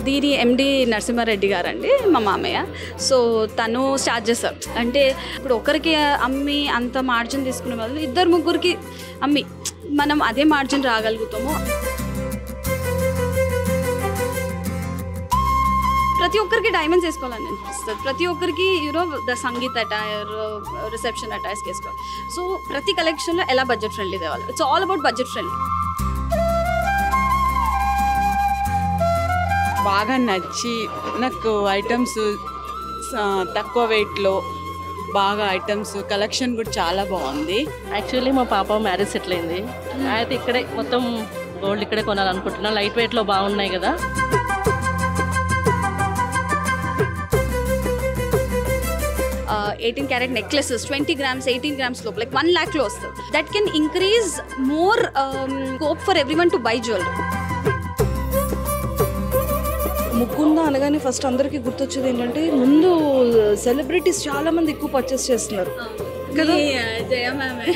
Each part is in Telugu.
దీని ఎండి నరసింహారెడ్డి గారండి మా మామయ్య. సో తను స్టార్ట్ చేస్తారు. అంటే ఇప్పుడు ఒకరికి అమ్మి అంత మార్జిన్ తీసుకునే బదులు ఇద్దరు ముగ్గురికి అమ్మి మనం అదే మార్జిన్ రాగలుగుతాము. ప్రతి ఒక్కరికి డైమండ్స్ వేసుకోవాలని అనిపిస్తుంది. ప్రతి ఒక్కరికి the sangeet attire, reception attires వేసుకోవాలి. సో ప్రతి కలెక్షన్లో ఎలా బడ్జెట్ ఫ్రెండ్లీ తేవాలి. It's all about budget friendly. బాగా నచ్చి నాకు ఐటమ్స్ తక్కువ వెయిట్లో బాగా ఐటమ్స్ కలెక్షన్ కూడా చాలా బాగుంది. యాక్చువల్లీ మా పాప మ్యారేజ్ సెటిల్ అయింది. అయితే ఇక్కడే మొత్తం గోల్డ్ ఇక్కడే కొనాలనుకుంటున్నా. లైట్ వెయిట్లో బాగున్నాయి కదా. 18 carat necklaces, 20 grams, 18 grams loop, like 1 lakh close. That can increase more scope for everyone to buy jewelry. Mukunda అనగానే ఫస్ట్ అందరికీ గుర్తొచ్చేది ఏంటంటే ముందు సెలబ్రిటీస్ చాలా మంది ఎక్కువ పర్చేస్ చేస్తున్నారు కదా. జయ మ్యామ్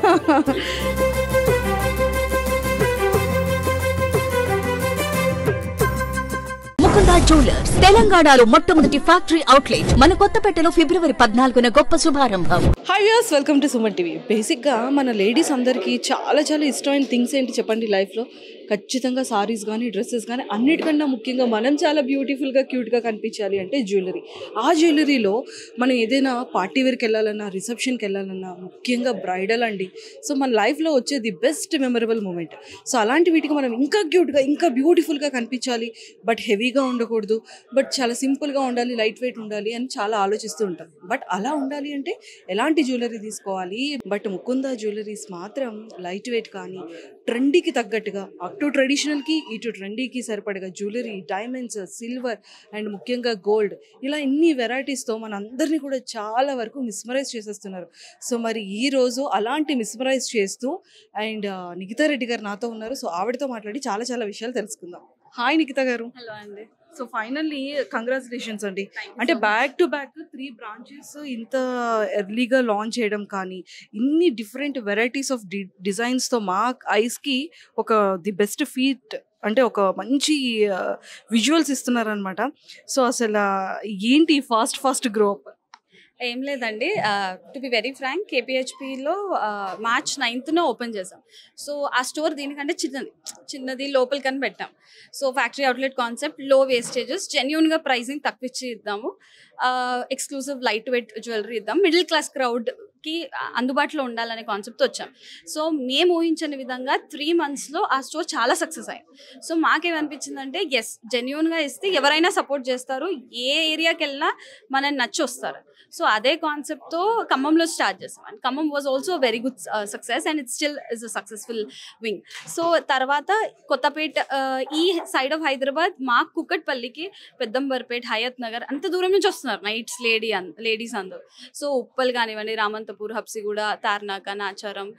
ముకుంద జ్యువెలర్స్ తెలంగాణలో మొట్టమొదటి ఫ్యాక్టరీ అవుట్లెట్ మన కొత్తపేటలో ఫిబ్రవరి 14న గొప్ప శుభారంభం. Hi viewers, welcome to Suman TV. బేసిక్గా మన లేడీస్ అందరికీ చాలా చాలా ఇష్టమైన థింగ్స్ ఏంటి చెప్పండి లైఫ్లో? ఖచ్చితంగా సారీస్ కానీ డ్రెస్సెస్ కానీ, అన్నిటికన్నా ముఖ్యంగా మనం చాలా బ్యూటిఫుల్గా క్యూట్గా కనిపించాలి అంటే జ్యువెలరీ. ఆ జ్యువెలరీలో మనం ఏదైనా పార్టీ వేర్కి వెళ్ళాలన్నా, రిసెప్షన్కి వెళ్ళాలన్నా, ముఖ్యంగా బ్రైడల్ అండి. సో మన లైఫ్లో వచ్చే the best memorable moment. So అలాంటి వీటికి మనం ఇంకా క్యూట్గా ఇంకా బ్యూటిఫుల్గా కనిపించాలి, బట్ హెవీగా ఉండకూడదు, బట్ చాలా సింపుల్గా ఉండాలి, లైట్ వెయిట్ ఉండాలి అని చాలా ఆలోచిస్తూ ఉంటాం. బట్ అలా ఉండాలి అంటే ఎలాంటి జ్యువెలరీ తీసుకోవాలి? బట్ ముకుంద జ్యువెలరీస్ మాత్రం లైట్ వెయిట్ కానీ ట్రెండీకి తగ్గట్టుగా, అటు ట్రెడిషనల్కి ఇటు ట్రెండీకి సరిపడగా జ్యువెలరీ, డైమండ్స్, సిల్వర్ అండ్ ముఖ్యంగా గోల్డ్, ఇలా ఇన్ని వెరైటీస్తో మన అందరినీ కూడా చాలా వరకు మిస్మరైజ్ చేసేస్తున్నారు. సో మరి ఈరోజు అలాంటి మిస్మరైజ్ చేస్తూ అండ్ నిఖితా రెడ్డి గారు నాతో ఉన్నారు. సో ఆవిడతో మాట్లాడి చాలా చాలా విషయాలు తెలుసుకుందాం. హాయ్ నిఖితా గారు. హలో అండి. సో ఫైనల్లీ కంగ్రాచులేషన్స్ అండి. అంటే బ్యాక్ టు బ్యాక్ 3 బ్రాంచెస్ ఇంత ఎర్లీగా లాంచ్ చేయడం కానీ, ఇన్ని డిఫరెంట్ వెరైటీస్ ఆఫ్ డిజైన్స్తో మా ఐస్కి ఒక ది బెస్ట్ ఫీట్, అంటే ఒక మంచి విజువల్స్ ఇస్తున్నారనమాట. సో అసలు ఏంటి ఫాస్ట్ గ్రో అప్? ఏం లేదండి, టు బి వెరీ ఫ్రాంక్, కేపీహెచ్పిలో March 9th ఓపెన్ చేసాం. సో ఆ స్టోర్ దీనికంటే చిన్నది లోపలికని పెట్టాం. So factory outlet concept, low wastages, జెన్యూన్గా ప్రైసింగ్ తక్కువ ఇచ్చి ఇద్దాము, ఎక్స్క్లూజివ్ లైట్ వెయిట్ జ్యువెలరీ ఇద్దాం, మిడిల్ క్లాస్ క్రౌడ్కి అందుబాటులో ఉండాలనే కాన్సెప్ట్ వచ్చాం. సో మేము ఊహించని విధంగా 3 monthsలో ఆ స్టోర్ చాలా సక్సెస్ అయ్యింది. సో మాకేమనిపించిందంటే ఎస్, జెన్యూన్గా ఇస్తే ఎవరైనా సపోర్ట్ చేస్తారు, ఏ ఏరియాకి వెళ్ళినా మనని నచ్చి వస్తారు. సో అదే కాన్సెప్ట్తో ఖమ్మంలో స్టార్ట్ చేసాం. And Khammam was also very good success and it still is a successful wing. So తర్వాత కొత్తపేట, ఈ సైడ్ ఆఫ్ హైదరాబాద్, మా కుక్కట్పల్లికి పెద్దంబర్పేట్, హయత్ నగర్ అంత దూరం నుంచి వస్తున్నారు నైట్స్ లేడీస్ అందరూ. సో ఉప్పల్ కానివ్వండి, రామంతపూర్, హబ్సిగూడ, తార్నాక, నాచారం,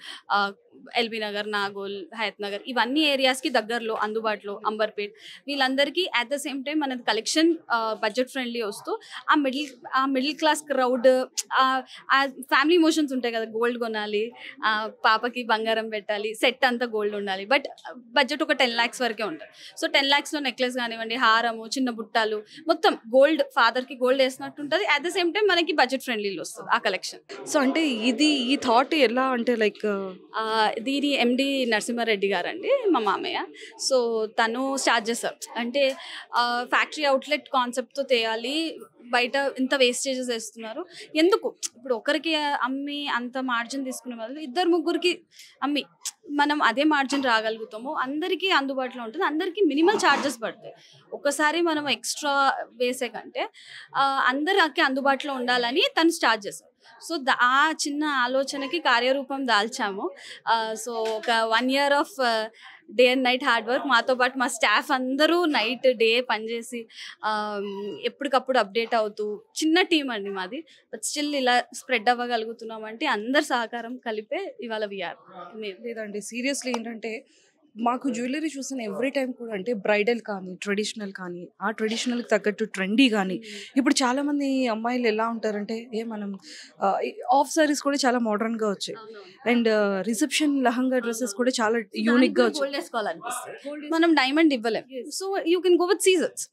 ఎల్బీ నగర్, నాగోల్, హయత్ నగర్, ఇవన్నీ ఏరియాస్కి దగ్గరలో అందుబాటులో, అంబర్పేట్, వీళ్ళందరికీ అట్ ద సేమ్ టైం మనది కలెక్షన్ బడ్జెట్ ఫ్రెండ్లీ వస్తూ ఆ మిడిల్ క్లాస్ క్రౌడ్, ఆ ఫ్యామిలీ ఇమోషన్స్ ఉంటాయి కదా, గోల్డ్ కొనాలి, పాపకి బంగారం పెట్టాలి, సెట్ అంతా గోల్డ్ ఉండాలి, బట్ బడ్జెట్ ఒక 10 lakhs వరకే ఉంటుంది. సో 10 lakhsలో నెక్లెస్ కానివ్వండి, హారము, చిన్న బుట్టాలు, మొత్తం గోల్డ్, ఫాదర్కి గోల్డ్ వేసినట్టు ఉంటుంది. అట్ ద సేమ్ టైం మనకి బడ్జెట్ ఫ్రెండ్లీలో వస్తుంది ఆ కలెక్షన్. సో అంటే ఈ థాట్ ఎలా అంటే లైక్ దీని ఎండి నరసింహారెడ్డి గారండి మా మామయ్య. సో తను స్టార్ట్ చేస్తారు. అంటే ఫ్యాక్టరీ అవుట్లెట్ కాన్సెప్ట్తో తేయాలి, బయట ఇంత వేస్టేజెస్ వేస్తున్నారు ఎందుకు, ఇప్పుడు ఒకరికి అమ్మి అంత మార్జిన్ తీసుకునే బదులు ఇద్దరు ముగ్గురికి అమ్మి మనం అదే మార్జిన్ రాగలుగుతాము, అందరికీ అందుబాటులో ఉంటుంది, అందరికీ మినిమల్ ఛార్జెస్ పడతాయి. ఒకసారి మనం ఎక్స్ట్రా వేసే కంటే అందరికి అందుబాటులో ఉండాలని తను స్టార్ట్ చేశారు. సో ఆ చిన్న ఆలోచనకి కార్యరూపం దాల్చాము. సో ఒక 1 year of day and night hard work, మాతో పాటు మా స్టాఫ్ అందరూ నైట్ డే పనిచేసి ఎప్పటికప్పుడు అప్డేట్ అవుతూ, చిన్న టీం అండి మాది, బట్ స్టిల్ ఇలా స్ప్రెడ్ అవ్వగలుగుతున్నాం అంటే అందరి సహకారం కలిపే ఇవాళ వీఆర్. లేదండి సీరియస్లీ ఏంటంటే మాకు జ్యువెలరీ చూసిన ఎవ్రీ టైం కూడా అంటే బ్రైడల్ కానీ ట్రెడిషనల్ కానీ, ఆ ట్రెడిషనల్కి తగ్గట్టు ట్రెండీ కానీ, ఇప్పుడు చాలామంది అమ్మాయిలు ఎలా ఉంటారంటే మనం ఆఫ్ సారీస్ కూడా చాలా మోడర్న్గా వచ్చాయి, అండ్ రిసెప్షన్ లహంగా డ్రెస్సెస్ కూడా చాలా యూనిక్గా వచ్చాయి. గోల్డ్ వేసుకోవాలనిపిస్తుంది, మనం డైమండ్ ఇవ్వలేం. So you can go with seasons.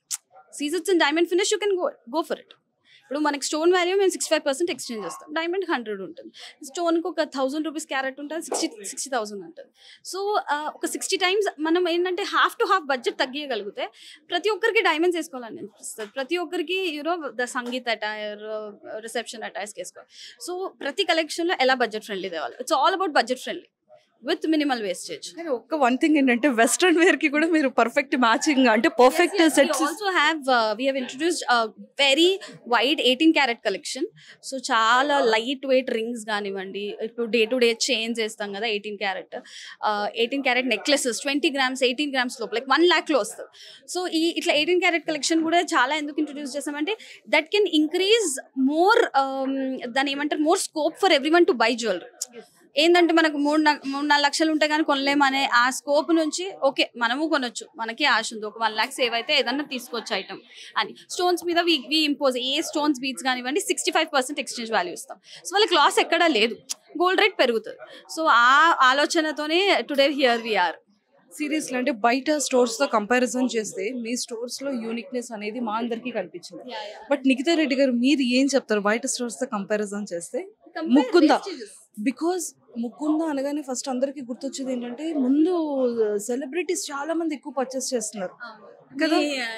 CZ it's in diamond finish you can go for it. ఇప్పుడు మనకి స్టోన్ వాల్యూ మేము 65% ఎక్స్చేంజ్ చేస్తాం, డైమండ్ 100 ఉంటుంది, స్టోన్కి ఒక 1000 రూపీస్ క్యారెట్ ఉంటుంది, 60,000 ఉంటుంది. సో ఒక 60 times మనం ఏంటంటే హాఫ్ టు హాఫ్ బడ్జెట్ తగ్గియగలిగితే ప్రతి ఒక్కరికి డైమండ్స్ వేసుకోవాలని అనిపిస్తుంది, ప్రతి ఒక్కరికి the sangeet attire, reception attires వేసుకోవాలి. సో ప్రతి కలెక్షన్లో ఎలా బడ్జెట్ ఫ్రెండ్లీ తేవాలి, it's all about budget friendly with minimal wastage. ఒక్క వన్ థింగ్ ఏంటంటే వెస్ట్రన్ వేర్ కి కూడా మీరు పర్ఫెక్ట్ మ్యాచింగ్ అంటే perfect sets. Also we have introduced a very wide 18 carat collection. So చాలా లైట్ వెయిట్ రింగ్స్ కానివ్వండి, ఇప్పుడు డే టు డే చైన్స్ వేస్తాం కదా 18 carat నెక్లెసెస్ 20 grams 18 grams లోపు లైక్ 1 lakh లో వస్తుంది. సో ఇట్లా 18 carat కలెక్షన్ కూడా చాలా ఎందుకు ఇంట్రొడ్యూస్ చేస్తామంటే దట్ కెన్ ఇంక్రీజ్ మోర్, దాని ఏమంటారు, more scope for everyone to buy jewellery. ఏంటంటే మనకు 3-4 లక్షలు ఉంటే కానీ కొనలేమనే ఆ స్కోప్ నుంచి ఓకే మనము కొనొచ్చు, మనకి ఆశ ఉంది, ఒక 1 lakh సేవ్ అయితే ఏదన్నా తీసుకోవచ్చు ఐటమ్ అని. స్టోన్స్ మీద వి ఇంపోజ్ ఏ స్టోన్స్ బీట్స్ కానివ్వండి 65% ఎక్స్చేంజ్ వాల్యూ ఇస్తాం. సో వాళ్ళకి లాస్ ఎక్కడా లేదు, గోల్డ్ రేట్ పెరుగుతుంది. సో ఆ ఆలోచనతోనే today here we are. Seriously అంటే బయట స్టోర్స్తో కంపారిజన్ చేస్తే మీ స్టోర్స్లో యూనిక్నెస్ అనేది మా అందరికీ కనిపించింది. బట్ నిఖితా రెడ్డి గారు మీరు ఏం చెప్తారు బయట స్టోర్స్తో కంపారిజన్ చేస్తే? ముకుంద, బికాజ్ ముకుంద అనగానే ఫస్ట్ అందరికి గుర్తొచ్చేది ఏంటంటే ముందు సెలబ్రిటీస్ చాలా మంది ఎక్కువ పర్చేస్ చేస్తున్నారు కదా.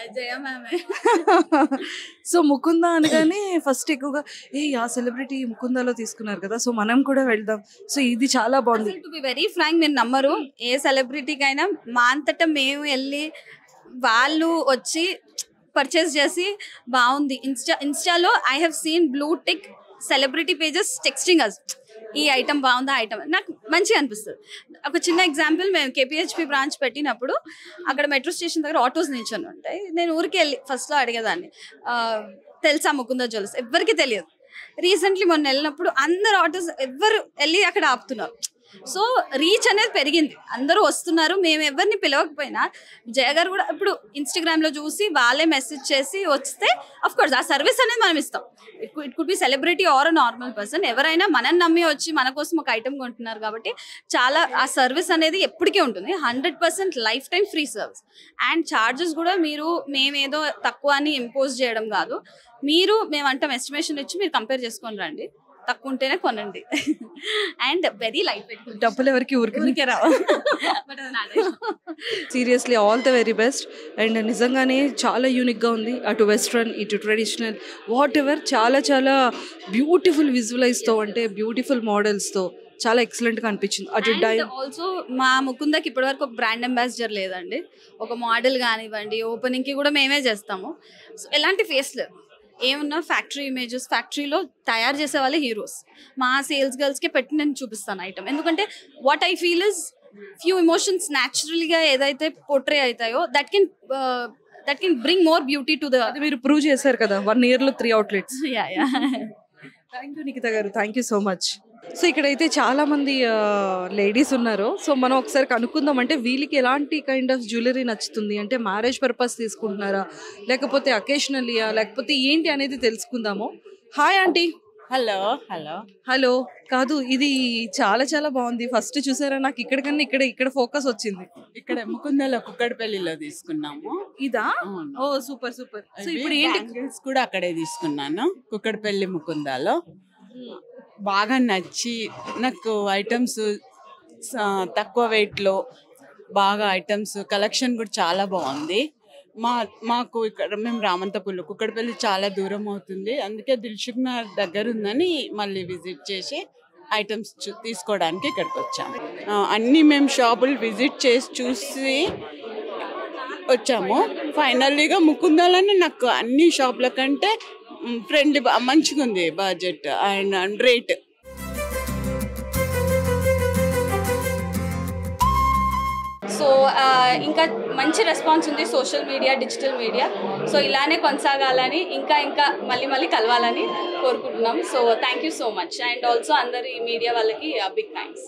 సో ముకుంద అనగానే ఫస్ట్ ఎక్కువగా ఆ సెలబ్రిటీ ముకుందాలో తీసుకున్నారు కదా, సో మనం కూడా వెళ్దాం. సో ఇది చాలా బాగుంది. టు బి వెరీ ఫ్రాంక్, మీరు నమ్మరు, ఏ సెలబ్రిటీకైనా మా అంతటా మేము వెళ్ళి వాళ్ళు వచ్చి పర్చేస్ చేసి బాగుంది ఇన్స్టాలో I have seen blue tick celebrity pages texting us, ఈ ఐటమ్ బాగుందా, ఐటమ్ నాకు మంచిగా అనిపిస్తుంది. ఒక చిన్న ఎగ్జాంపుల్, మేము కేపీహెచ్పి బ్రాంచ్ పెట్టినప్పుడు అక్కడ మెట్రో స్టేషన్ దగ్గర ఆటోస్ నిల్చొని ఉంటాయి. నేను ఊరికి వెళ్ళి ఫస్ట్లో అడిగేదాన్ని, తెలుసా ముకుంద జ్యువెలర్స్, ఎవరికి తెలియదు. రీసెంట్లీ మొన్న వెళ్ళినప్పుడు అందరు ఆటోస్ ఎవరు వెళ్ళి అక్కడ ఆపుతున్నారు. సో రీచ్ అనేది పెరిగింది, అందరూ వస్తున్నారు. మేము ఎవరిని పిలవకపోయినా జయ గారు కూడా ఇప్పుడు ఇన్స్టాగ్రామ్లో చూసి వాళ్ళే మెసేజ్ చేసి వస్తే అఫ్ కోర్స్ ఆ సర్వీస్ అనేది మనం ఇస్తాం. It could be celebrity or normal person, ఎవరైనా మనం నమ్మి వచ్చి మన కోసం ఒక ఐటమ్ కొంటున్నారు కాబట్టి చాలా ఆ సర్వీస్ అనేది ఎప్పటికీ ఉంటుంది. 100% lifetime free service. And charges కూడా మేమేదో తక్కువ అని ఇంపోజ్ చేయడం కాదు, మేమంటాం ఎస్టిమేషన్ ఇచ్చి మీరు కంపేర్ చేసుకొని రండి, తక్కువ ఉంటేనే కొనండి. అండ్ వెరీ లైట్ వెయిట్, డబ్బులు ఎవరికి ఊరికే రావు. Seriously all the very best. And నిజంగానే చాలా యూనిక్గా ఉంది, అటు వెస్ట్రన్ ఇటు ట్రెడిషనల్ వాట్ ఎవర్, చాలా చాలా బ్యూటిఫుల్ విజువలైజ్తో అంటే బ్యూటిఫుల్ మోడల్స్తో చాలా ఎక్సలెంట్గా అనిపించింది. అటు ఆల్సో మా ముకుందకి ఇప్పటివరకు ఒక బ్రాండ్ అంబాసిడర్ లేదండి, ఒక మోడల్ కానివ్వండి ఓపెనింగ్కి కూడా మేమే చేస్తాము. సో ఎలాంటి ఫేస్ లేదు, ఏమన్నా ఫ్యాక్టరీ ఇమేజెస్, ఫ్యాక్టరీలో తయారు చేసే వాళ్ళే హీరోస్. మా సేల్స్ గర్ల్స్కే పెట్టి నేను చూపిస్తాను ఐటమ్, ఎందుకంటే what I feel is few emotions న్యాచురల్గా ఏదైతే పోర్ట్రే అవుతాయో that can bring more beauty to the. మీరు ప్రూవ్ చేశారు కదా 1 yearలో 3 outlets. Thank you Nikhita garu, thank you so much. So ఇక్కడైతే చాలా మంది లేడీస్ ఉన్నారు. సో మనం ఒకసారి కనుక్కుందాం, అంటే వీళ్ళకి ఎలాంటి కైండ్ ఆఫ్ జ్యువెలరీ నచ్చుతుంది, అంటే మ్యారేజ్ పర్పస్ తీసుకుంటున్నారా లేకపోతే అకేషనల్లీయా లేకపోతే ఏంటి అనేది తెలుసుకుందాము. Hi aunty. హలో. హలో. కాదు, ఇది చాలా చాలా బాగుంది. ఫస్ట్ చూసారా, నాకు ఇక్కడికన్నా ఇక్కడ ఫోకస్ వచ్చింది. ఇక్కడ ముకుందలో కుక్కడపల్లిలో తీసుకున్నాము. ఇదా? ఓ సూపర్. సో ఇప్పుడు ఏంటి కూడా అక్కడే తీసుకున్నాను, కుక్కడపల్లి ముకుందాలో. బాగా నచ్చి నాకు ఐటమ్స్ తక్కువ వెయిట్లో బాగా ఐటమ్స్ కలెక్షన్ కూడా చాలా బాగుంది. మాకు ఇక్కడ మేము రామంతపూర్లో, కుక్కడపల్లి చాలా దూరం అవుతుంది, అందుకే దిల్సుఖ్ నగర్ దగ్గర ఉందని మళ్ళీ విజిట్ చేసి ఐటమ్స్ తీసుకోవడానికి ఇక్కడికి వచ్చాము. అన్నీ మేము షాపులు విజిట్ చేసి చూసి వచ్చాము. ఫైనల్లీగా ముకుందాలోనే నాకు అన్ని షాపుల కంటే ఫ్రెండ్లీ మంచిగా ఉంది బడ్జెట్ అండ్ రేట్. సో ఇంకా మంచి రెస్పాన్స్ ఉంది social media, digital media. So ఇలానే కొనసాగాలని, ఇంకా మళ్ళీ కలవాలని కోరుకుంటున్నాం. So thank you so much. And also అందరి మీడియా వాళ్ళకి బిగ్ థ్యాంక్స్.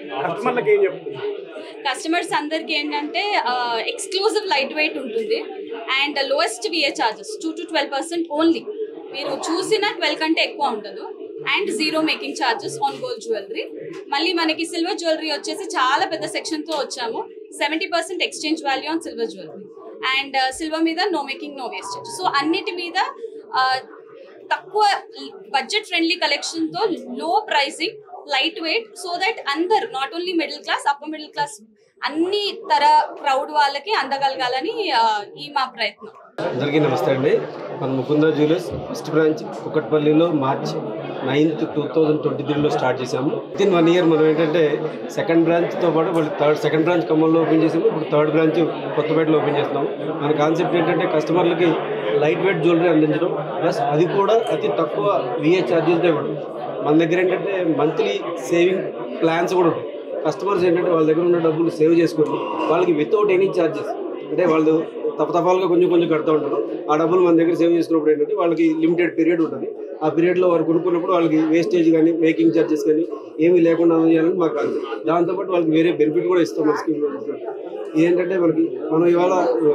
కస్టమర్స్ అందరికి ఏంటంటే ఎక్స్క్లూజివ్ లైట్ వెయిట్ ఉంటుంది and lowest VA charges 2 to 12% only. మీరు చూసిన 12 కంటే ఎక్కువ ఉండదు. And 0 making charges on gold jewellery. మళ్ళీ మనకి సిల్వర్ జ్యువెలరీ వచ్చేసి చాలా పెద్ద సెక్షన్తో వచ్చాము. 70% exchange value on silver jewellery. And silver మీద no making no wastage. So అన్నిటి మీద తక్కువ బడ్జెట్ ఫ్రెండ్లీ కలెక్షన్ తో low pricing, light weight, so that అందరు not only middle class, upper middle class అన్ని తర క్రౌడ్ వాళ్ళకి అందగలగాలని ఈ మా ప్రయత్నం. అందరికీ నమస్తే అండి. మన ముకుంద జ్యువెలర్స్ ఫస్ట్ బ్రాంచ్ కుకట్పల్లిలో March 9th, 2023లో స్టార్ట్ చేసాము. వితిన్ 1 year మనం ఏంటంటే సెకండ్ బ్రాంచ్తో పాటు మళ్ళీ సెకండ్ బ్రాంచ్ ఖమ్మంలో ఓపెన్ చేసాము. ఇప్పుడు థర్డ్ బ్రాంచ్ కొత్తపేటలో ఓపెన్ చేస్తున్నాము. మన కాన్సెప్ట్ ఏంటంటే కస్టమర్లకి లైట్ వెయిట్ జ్యువెలరీ అందించడం, ప్లస్ అది కూడా అతి తక్కువ VA ఛార్జెస్తో ఇవ్వడం. మన దగ్గర ఏంటంటే మంత్లీ సేవింగ్ ప్లాన్స్ కూడా ఉంటాయి. కస్టమర్స్ ఏంటంటే వాళ్ళ దగ్గర ఉన్న డబ్బులు సేవ్ చేసుకొని వాళ్ళకి వితౌట్ ఎనీ ఛార్జెస్, అంటే వాళ్ళు తప్పతపాలుగా కొంచెం కడుతూ ఉంటారు. ఆ డబ్బులు మన దగ్గర సేవ్ చేసుకున్నప్పుడు ఏంటంటే వాళ్ళకి లిమిటెడ్ పీరియడ్ ఉంటుంది. ఆ పీరియడ్లో వారు కొనుక్కున్నప్పుడు వాళ్ళకి వేస్టేజ్ కానీ మేకింగ్ ఛార్జెస్ కానీ ఏమీ లేకుండా చేయాలని మాకు కాదు. దాంతోపాటు వాళ్ళకి వేరే బెనిఫిట్ కూడా ఇస్తాం మన స్కీమ్లో. ఏంటంటే మనం ఇవాళ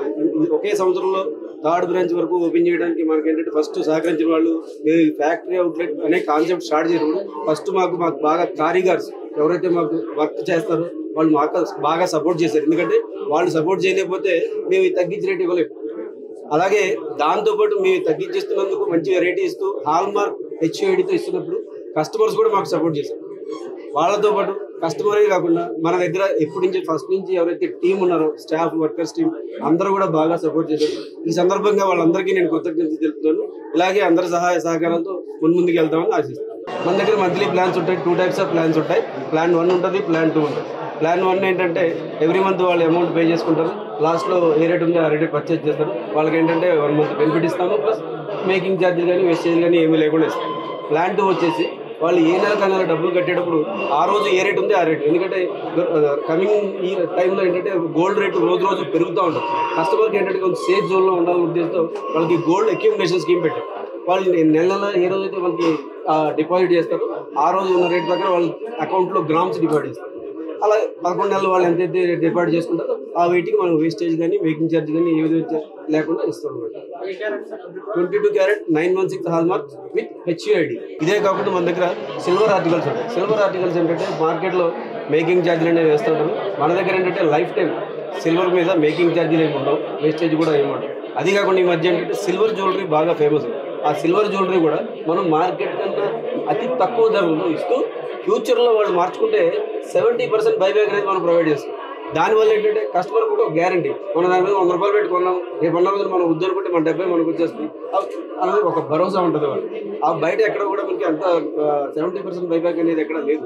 ఒకే సంవత్సరంలో థర్డ్ బ్రాంచ్ వరకు ఓపెన్ చేయడానికి మనకి ఏంటంటే ఫస్ట్ సహకరించిన వాళ్ళు, మేము ఫ్యాక్టరీ అవుట్లెట్ అనే కాన్సెప్ట్ స్టార్ట్ చేసినప్పుడు ఫస్ట్ మాకు బాగా కారీగర్స్ ఎవరైతే మాకు వర్క్ చేస్తారో వాళ్ళు మాకు బాగా సపోర్ట్ చేశారు. ఎందుకంటే వాళ్ళు సపోర్ట్ చేయలేకపోతే మేము తగ్గించి రేట్ ఇవ్వలేము. అలాగే దాంతోపాటు మేము తగ్గించేస్తున్నందుకు మంచి వెరైటీ ఇస్తూ హాల్మార్క్ HUIDతో ఇస్తున్నప్పుడు కస్టమర్స్ కూడా మాకు సపోర్ట్ చేశారు. వాళ్ళతో పాటు కస్టమరే కాకుండా మన దగ్గర ఎప్పటి నుంచి ఫస్ట్ నుంచి ఎవరైతే టీం ఉన్నారో స్టాఫ్, వర్కర్స్ టీం అందరూ కూడా బాగా సపోర్ట్ చేశారు. ఈ సందర్భంగా వాళ్ళందరికీ నేను కృతజ్ఞతలు తెలుపుతున్నాను. ఇలాగే అందరి సహాయ సహకారంతో ముందుకు వెళ్తామని ఆశిస్తున్నాను. మన దగ్గర మంత్లీ ప్లాన్స్ ఉంటాయి. 2 types ఆఫ్ ప్లాన్స్ ఉంటాయి. ప్లాన్ 1 ఉంటుంది, ప్లాన్ 2 ఉంటుంది. ప్లాన్ 1 ఏంటంటే ఎవ్రీ మంత్ వాళ్ళు అమౌంట్ పే చేసుకుంటారు. లాస్ట్లో ఏ రేట్ ఉందో ఆ రేట్ పర్చేజ్ చేస్తారు. వాళ్ళకి ఏంటంటే 1 month బెనిఫిట్ ఇస్తాము, ప్లస్ మేకింగ్ ఛార్జెస్ కానీ వేస్టేజ్ కానీ ఏమీ లేకుండా ఇస్తాం. ప్లాన్ 2 వచ్చేసి వాళ్ళు ఏ నెల డబ్బులు కట్టేటప్పుడు ఆ రోజు ఏ రేట్ ఉంది ఆ రేట్. ఎందుకంటే కమింగ్ ఈ టైంలో ఏంటంటే గోల్డ్ రేటు రోజు పెరుగుతూ ఉంటుంది. కస్టమర్కి ఏంటంటే కొంచెం సేఫ్ జోన్లో ఉండాలనే ఉద్దేశంతో వాళ్ళకి గోల్డ్ అక్యూమిలేషన్ స్కీమ్ పెట్టారు. వాళ్ళు నెల ఏ రోజైతే వాళ్ళకి డిపాజిట్ చేస్తారో ఆ రోజు ఉన్న రేట్ ప్రకారం వాళ్ళ అకౌంట్లో గ్రామ్స్ డిపాజిట్ చేస్తారు. అలా 11 నెలలు వాళ్ళు ఎంతైతే డిపాజిట్ చేసుకుంటారో ఆ వెయిట్కి మనం వేస్టేజ్ కానీ మేకింగ్ ఛార్జ్ కానీ ఏ విధంగా లేకుండా ఇస్తాం అనమాట. 22 carat 916 హాల్మార్క్ విత్ HUID. ఇదే కాకుండా మన దగ్గర సిల్వర్ ఆర్టికల్స్ ఉంటాయి. సిల్వర్ ఆర్టికల్స్ ఏంటంటే మార్కెట్లో మేకింగ్ ఛార్జీలు అనేవి వేస్తూ ఉంటారు. మన దగ్గర ఏంటంటే లైఫ్ టైం సిల్వర్ మీద మేకింగ్ ఛార్జీలు ఏమి ఉండవు, వేస్టేజ్ కూడా ఏమి ఉండవు. అది కాకుండా ఈ మధ్య ఏంటంటే సిల్వర్ జ్యువెలరీ బాగా ఫేమస్. ఆ సిల్వర్ జ్యువెలరీ కూడా మనం మార్కెట్ కన్నా అతి తక్కువ ధరలో ఇస్తూ ఫ్యూచర్లో వాళ్ళు మార్చుకుంటే 70% బైబ్యాక్ అనేది మనం ప్రొవైడ్ చేస్తాం. దానివల్ల ఏంటంటే కస్టమర్ కూడా ఒక గ్యారంటీ, మనం దాని మీద 100 రూపాయలు పెట్టుకున్నాం, రేపు 100 రోజులు మనం ఉద్దరుకుంటే మన 70 మనకు వచ్చేస్తుంది అనేది ఒక భరోసా ఉంటుంది వాళ్ళు. ఆ బయట ఎక్కడ కూడా మనకి అంత 70% బైబ్యాక్ అనేది ఎక్కడ లేదు.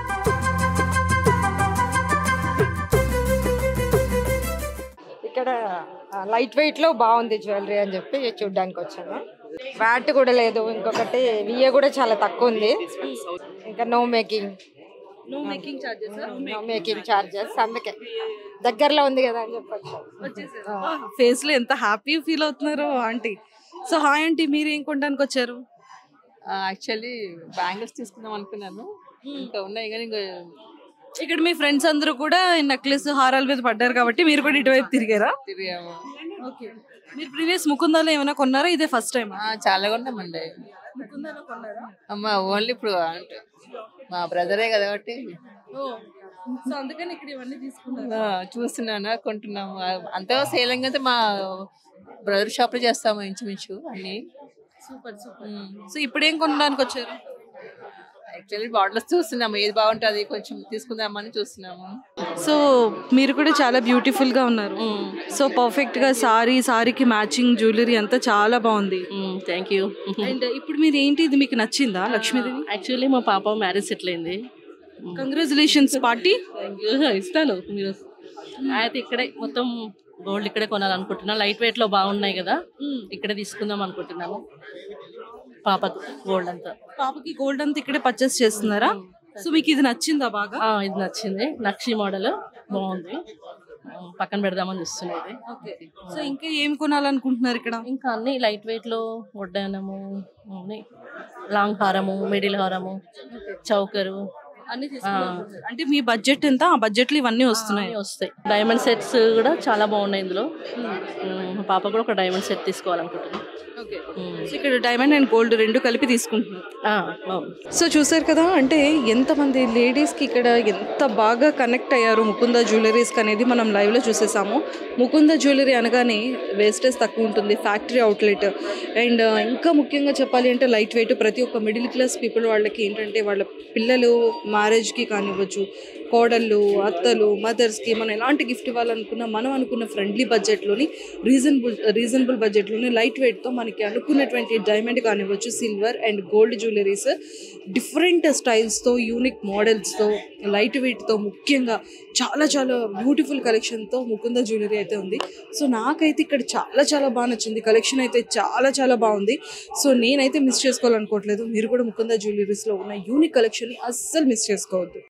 ఇక్కడ లైట్ వెయిట్ లో బాగుంది జ్యువెలరీ అని చెప్పి చూడడానికి వచ్చాను. వ్యాట్ కూడా లేదు. ఇంకొకటి VA కూడా చాలా తక్కువ ఉంది. ఇంకా నో మేకింగ్ చార్జెస్ అందుకే దగ్గరలో ఉంది కదా అని చెప్పచ్చు. ఫేస్ లో ఎంత హ్యాపీ ఫీల్ అవుతున్నారు ఆంటీ. సో హాయ్ ఆంటీ, మీరు ఏం కొనడానికి వచ్చారు? యాక్చువల్లీ బ్యాంగిల్స్ తీసుకుందాం అనుకున్నాను, ఇంకా ఉన్నాయి కానీ ఇంకా ఇక్కడ మీ ఫ్రెండ్స్ అందరూ కూడా నెక్లెస్ హారాల మీద పడ్డారు కాబట్టి మీరు కూడా ఇటువైపు తిరిగారా? తిరిగాము. ఓకే, మీరు ప్రీవియస్ ముకుందాలో ఏమైనా కొన్నారా? ఇదే ఫస్ట్ టైం? చాలా కొన్నామండి. ముకుందాలో కొన్నారా? అమ్మా ఓన్లీ ఇప్పుడు అంటే మా బ్రదరే కదా కాబట్టి సో అందుకని ఇక్కడ ఇవన్నీ తీసుకున్నాను. చూస్తున్నాను, కొంటున్నాము. అంతా సేలింగ్ అయితే మా బ్రదర్ షాప్ లో చేస్తాము ఇంచుమించు అన్ని. సూపర్. సో ఇప్పుడు ఏం కొనడానికి వచ్చారు? యాక్చువల్లీ బాటిల్స్ చూస్తున్నాము, ఏది బాగుంటుంది కొంచెం తీసుకుందామని చూస్తున్నాము. సో మీరు కూడా చాలా బ్యూటిఫుల్ గా ఉన్నారు. సో పర్ఫెక్ట్ గా సారీకి మ్యాచింగ్ జ్యువెలరీ అంతా చాలా బాగుంది. Thank you. అండ్ ఇప్పుడు మీరు ఏంటి, ఇది మీకు నచ్చిందా లక్ష్మీదేవి? యాక్చువల్లీ మా పాప మ్యారేజ్ సెటిల్ అయింది. Congratulations party. ఇస్తాను మీరు. అయితే ఇక్కడే మొత్తం గోల్డ్ ఇక్కడే కొనాలనుకుంటున్నా. లైట్ వెయిట్ లో బాగున్నాయి కదా, ఇక్కడే తీసుకుందాం అనుకుంటున్నాను. పాపకు గోల్డ్ అంతా, పాపకి గోల్డ్ అంతా ఇక్కడే పర్చేస్ చేస్తున్నారా? సో మీకు ఇది నచ్చిందా బాగా? ఇది నచ్చింది. నక్షి మోడల్ బాగుంది, పక్కన పెడదామని చూస్తున్నది. సో ఇంకా ఏం కొనాలనుకుంటున్నారు ఇక్కడ? ఇంకా అన్ని లైట్ వెయిట్ లో వడ్డానము, లాంగ్ హారము, మిడిల్ హారము, చౌకరు అన్ని అంటే మీ బడ్జెట్ ఎంత? ఆ బడ్జెట్ లో ఇవన్నీ వస్తాయి. డైమండ్ సెట్స్ కూడా చాలా బాగున్నాయి ఇందులో. పాప కూడా ఒక డైమండ్ సెట్ తీసుకోవాలనుకుంటున్నాను. సో ఇక్కడ డైమండ్ అండ్ గోల్డ్ రెండు కలిపి తీసుకుంటున్నారు. అవును. సో చూసారు కదా, అంటే ఎంతమంది లేడీస్కి ఇక్కడ ఎంత బాగా కనెక్ట్ అయ్యారు ముకుంద జ్యువెలరీస్కి అనేది మనం లైవ్లో చూసేసాము. ముకుంద జ్యువెలరీ అనగానే వేస్టేజ్ తక్కువ ఉంటుంది, ఫ్యాక్టరీ అవుట్లెట్, అండ్ ఇంకా ముఖ్యంగా చెప్పాలి అంటే లైట్ వెయిట్. ప్రతి ఒక్క మిడిల్ క్లాస్ పీపుల్ వాళ్ళకి ఏంటంటే వాళ్ళ పిల్లలు మ్యారేజ్కి కానివ్వచ్చు, కోడళ్ళు, అత్తలు, మదర్స్కి మనం ఎలాంటి గిఫ్ట్ ఇవ్వాలనుకున్నా మనం అనుకున్న ఫ్రెండ్లీ బడ్జెట్లోని రీజనబుల్ బడ్జెట్లోని లైట్ వెయిట్తో మనకి అనుకున్నటువంటి డైమండ్ కానివ్వచ్చు, silver and gold jewelleries different స్టైల్స్తో, యూనిక్ మోడల్స్తో, లైట్ వెయిట్తో, ముఖ్యంగా చాలా చాలా బ్యూటిఫుల్ కలెక్షన్తో ముకుంద జ్యువెలరీ అయితే ఉంది. సో నాకైతే ఇక్కడ చాలా చాలా బాగా నచ్చింది. కలెక్షన్ అయితే చాలా చాలా బాగుంది. సో నేనైతే మిస్ చేసుకోవాలనుకోవట్లేదు. మీరు కూడా ముకుంద జ్యువెలరీస్లో ఉన్న యూనిక్ కలెక్షన్ని అస్సలు మిస్ చేసుకోవద్దు.